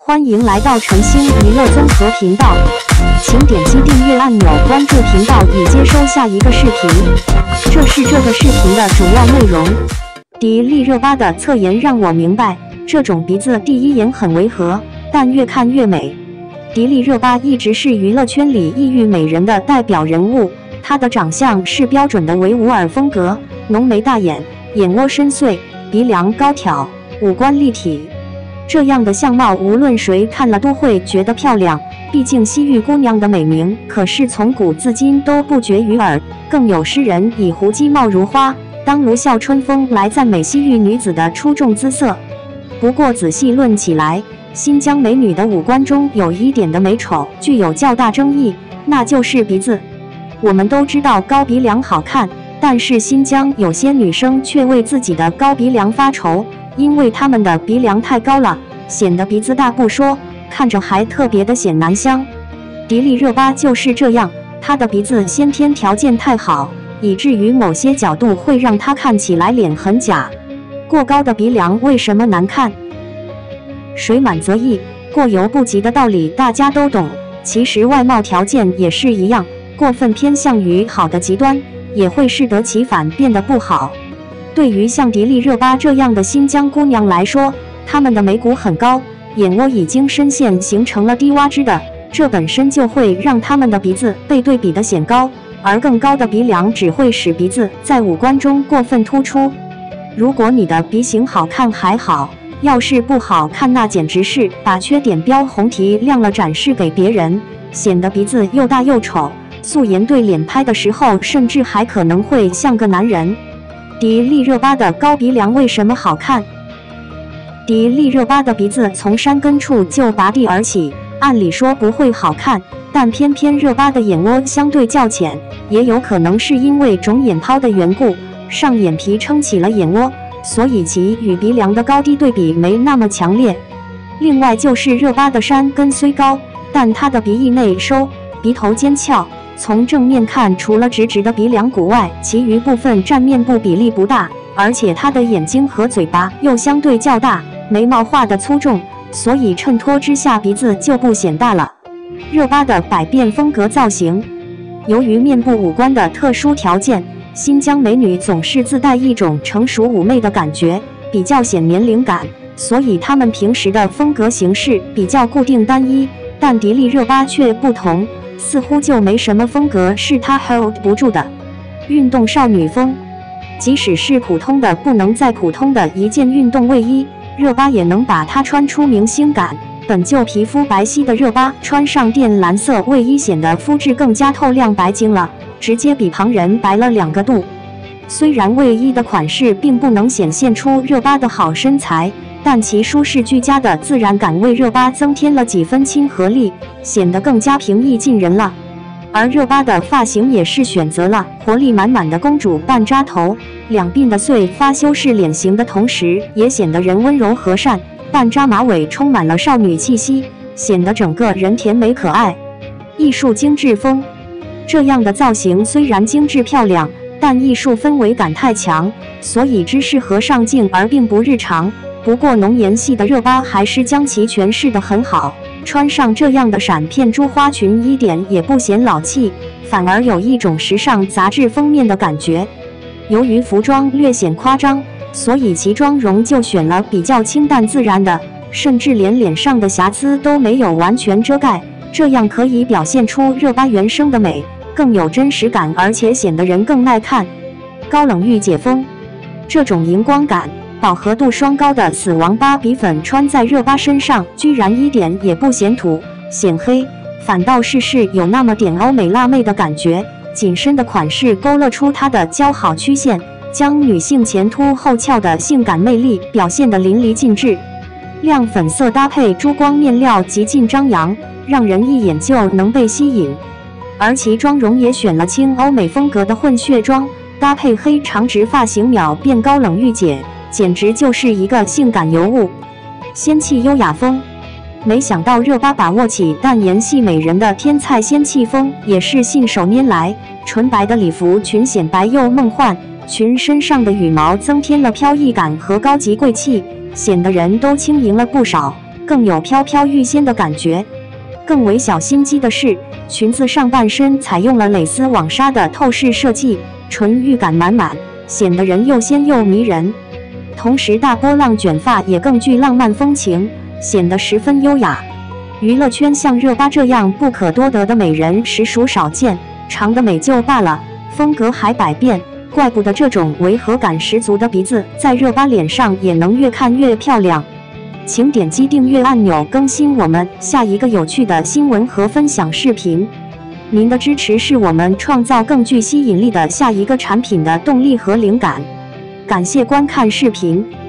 欢迎来到晨星娱乐综合频道，请点击订阅按钮关注频道以接收下一个视频。这是这个视频的主要内容。迪丽热巴的侧颜让我明白，这种鼻子第一眼很违和，但越看越美。迪丽热巴一直是娱乐圈里异域美人的代表人物，她的长相是标准的维吾尔风格，浓眉大眼，眼窝深邃，鼻梁高挑，五官立体。这样的相貌，无论谁看了都会觉得漂亮。毕竟西域姑娘的美名可是从古至今都不绝于耳，更有诗人以胡姬貌如花，当如笑春风来赞美西域女子的出众姿色。不过仔细论起来，新疆美女的五官中有一点的美丑具有较大争议，那就是鼻子。我们都知道高鼻梁好看，但是新疆有些女生却为自己的高鼻梁发愁，因为她们的鼻梁太高了，显得鼻子大不说，看着还特别的显男香。迪丽热巴就是这样，她的鼻子先天条件太好，以至于某些角度会让她看起来脸很假。过高的鼻梁为什么难看？水满则溢，过犹不及的道理大家都懂，其实外貌条件也是一样，过分偏向于好的极端，也会适得其反，变得不好。对于像迪丽热巴这样的新疆姑娘来说，她们的眉骨很高，眼窝已经深陷形成了低洼质的，这本身就会让她们的鼻子被对比的显高，而更高的鼻梁只会使鼻子在五官中过分突出。如果你的鼻型好看还好，要是不好看，那简直是把缺点标红提亮了展示给别人，显得鼻子又大又丑，素颜对脸拍的时候甚至还可能会像个男人。迪丽热巴的高鼻梁为什么好看？迪丽热巴的鼻子从山根处就拔地而起，按理说不会好看，但偏偏热巴的眼窝相对较浅，也有可能是因为肿眼泡的缘故，上眼皮撑起了眼窝，所以其与鼻梁的高低对比没那么强烈。另外就是热巴的山根虽高，但她的鼻翼内收，鼻头尖翘，从正面看，除了直直的鼻梁骨外，其余部分占面部比例不大，而且她的眼睛和嘴巴又相对较大，眉毛画得粗重，所以衬托之下鼻子就不显大了。热巴的百变风格造型，由于面部五官的特殊条件，新疆美女总是自带一种成熟妩媚的感觉，比较显年龄感，所以她们平时的风格形式比较固定单一。但迪丽热巴却不同，似乎就没什么风格是她 hold 不住的。运动少女风，即使是普通的不能再普通的一件运动卫衣，热巴也能把它穿出明星感。本就皮肤白皙的热巴穿上靛蓝色卫衣，显得肤质更加透亮白净了，直接比旁人白了2个度。虽然卫衣的款式并不能显现出热巴的好身材，但其舒适居家的自然感为热巴增添了几分亲和力，显得更加平易近人了。而热巴的发型也是选择了活力满满的公主半扎头，两鬓的碎发修饰脸型的同时，也显得人温柔和善。半扎马尾充满了少女气息，显得整个人甜美可爱。艺术精致风，这样的造型虽然精致漂亮，但艺术氛围感太强，所以只适合上镜而并不日常。不过浓颜系的热巴还是将其诠释得很好，穿上这样的闪片珠花裙一点也不显老气，反而有一种时尚杂志封面的感觉。由于服装略显夸张，所以其妆容就选了比较清淡自然的，甚至连脸上的瑕疵都没有完全遮盖，这样可以表现出热巴原生的美，更有真实感，而且显得人更耐看。高冷御姐风，这种荧光感、饱和度双高的死亡芭比粉穿在热巴身上，居然一点也不显土显黑，反倒是有那么点欧美辣妹的感觉。紧身的款式勾勒出她的姣好曲线，将女性前凸后翘的性感魅力表现得淋漓尽致。亮粉色搭配珠光面料极尽张扬，让人一眼就能被吸引。而其妆容也选了轻欧美风格的混血妆，搭配黑长直发型，秒变高冷御姐，简直就是一个性感尤物。仙气优雅风，没想到热巴把握起淡颜系美人的天菜仙气风，也是信手拈来。纯白的礼服裙显白又梦幻，裙身上的羽毛增添了飘逸感和高级贵气，显得人都轻盈了不少。 更有飘飘欲仙的感觉。更为小心机的是，裙子上半身采用了蕾丝网纱的透视设计，纯欲感满满，显得人又仙又迷人。同时，大波浪卷发也更具浪漫风情，显得十分优雅。娱乐圈像热巴这样不可多得的美人实属少见，长得美就罢了，风格还百变，怪不得这种违和感十足的鼻子在热巴脸上也能越看越漂亮。请点击订阅按钮，更新我们下一个有趣的新闻和分享视频。您的支持是我们创造更具吸引力的下一个产品的动力和灵感。感谢观看视频。